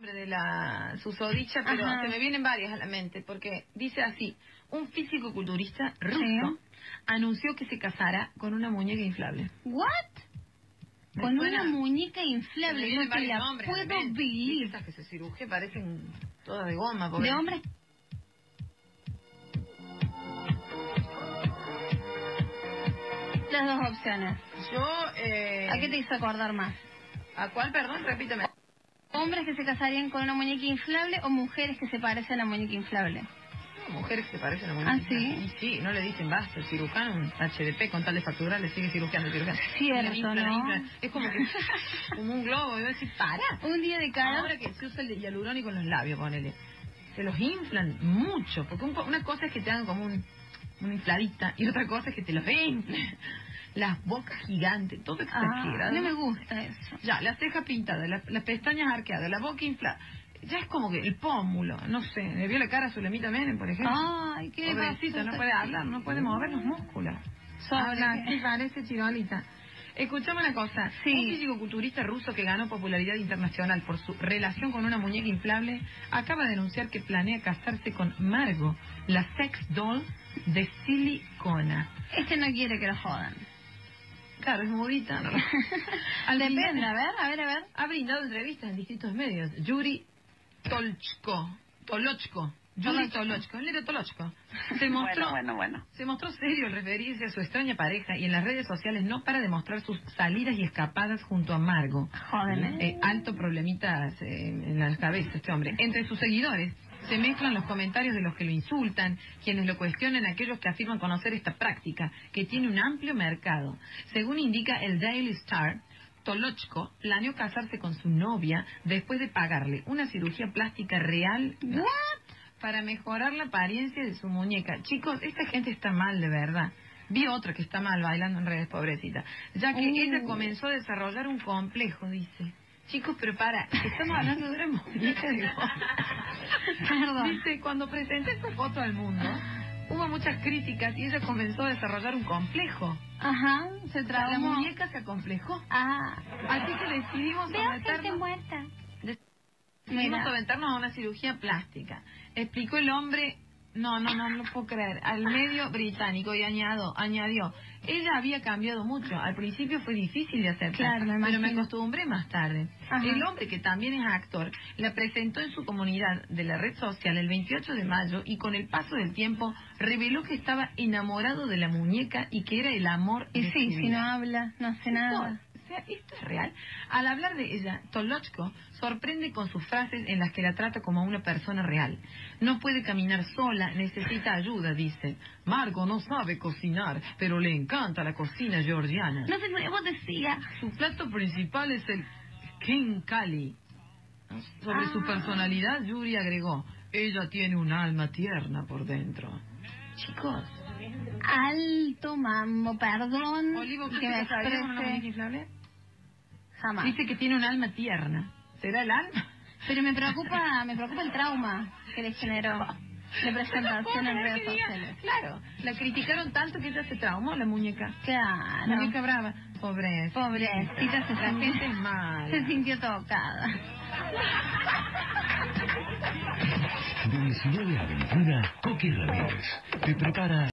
nombre de la susodicha, pero se me vienen varias a la mente, porque dice así: un físico-culturista ruso anunció que se casará con una muñeca inflable. ¿What? Con una muñeca inflable, no te la puedo vivir. Esas que se ciruje parecen todas de goma. Pobre. De hombres. Las dos opciones. Yo, ¿A qué te hizo acordar más? ¿A cuál, perdón? Repíteme. ¿Hombres que se casarían con una muñeca inflable o mujeres que se parecen a la muñeca inflable? No, mujeres que se parecen a muñeca inflable. ¿Ah, sí? Sí, no le dicen basta, el cirujano, un HDP con tal de facturar, le sigue cirugiando. Cierto, ¿no? Es como que, como un globo, y voy a decir, para. Un día de cara. Ahora que se usa el hialurónico en los labios, ponele. Se los inflan mucho, porque una cosa es que te hagan como una infladita, y otra cosa es que te los inflen. Las bocas gigantes, todo exagerado. No me gusta eso. Ya, las cejas pintadas, las pestañas arqueadas, la boca inflada. Ya es como que el pómulo, no sé. Le vio la cara a Zulemita Menem, por ejemplo. Ay, qué pobrecita, no puede hablar, no puede mover los músculos. Habla, sí, parece chirolita. Escuchame una cosa. Sí. Un físico-culturista ruso que ganó popularidad internacional por su relación con una muñeca inflable acaba de anunciar que planea casarse con Margot, la sex doll de silicona. Este no quiere que lo jodan. Claro, es mudita, ¿no? Depende, a ver. Ha brindado entrevistas en distintos medios. Yuri Tolochko. Él era Tolochko. Se mostró, Se mostró serio al referirse a su extraña pareja y en las redes sociales no para de mostrar sus salidas y escapadas junto a Margot. Joder, alto problemitas en la cabeza este hombre. Entre sus seguidores se mezclan los comentarios de los que lo insultan, quienes lo cuestionan, aquellos que afirman conocer esta práctica, que tiene un amplio mercado. Según indica el Daily Star, Tolochko planeó casarse con su novia después de pagarle una cirugía plástica real para mejorar la apariencia de su muñeca. Chicos, esta gente está mal de verdad. Vi otra que está mal bailando en redes, pobrecita, ya que ella comenzó a desarrollar un complejo, dice. Chicos, pero estamos hablando de una muñeca de goma. Perdón. Dice, cuando presenté esta foto al mundo, hubo muchas críticas y ella comenzó a desarrollar un complejo. Ajá, se traumó. La muñeca se acomplejó. Así que decidimos someternos a una cirugía plástica. Explicó el hombre, no lo puedo creer, al medio británico, y añadió, ella había cambiado mucho. Al principio fue difícil de aceptar, pero me acostumbré más tarde. El hombre, que también es actor, la presentó en su comunidad de la red social el 28 de mayo y con el paso del tiempo reveló que estaba enamorado de la muñeca y que era el amor de su vida. Si no habla, no hace nada. Esto es real. Al hablar de ella, Tolochko sorprende con sus frases en las que la trata como a una persona real. No puede caminar sola, necesita ayuda, dice. Margot no sabe cocinar, pero le encanta la cocina georgiana. No sé qué vos decías. Su plato principal es el khinkali. Sobre su personalidad, Yuri agregó, ella tiene un alma tierna por dentro. Chicos. Alto mambo, perdón. Olivo, que me exprese. ¿Una muñeca inflable? Jamás. Dice que tiene un alma tierna. ¿Será el alma? Pero me preocupa el trauma que le generó de presentación en redes sociales. Claro, la criticaron tanto que ella se traumó, la muñeca. Claro. La muñeca brava. Pobrecita, la gente es mala. Se sintió tocada. Publicidad de aventura, Coqui Ramírez te prepara